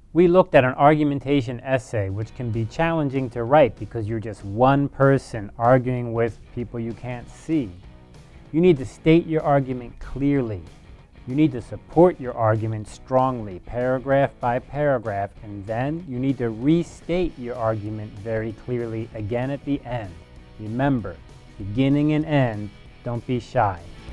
We looked at an argumentation essay, which can be challenging to write because you're just one person arguing with people you can't see. You need to state your argument clearly. You need to support your argument strongly, paragraph by paragraph, and then you need to restate your argument very clearly again at the end. Remember, beginning and end, don't be shy.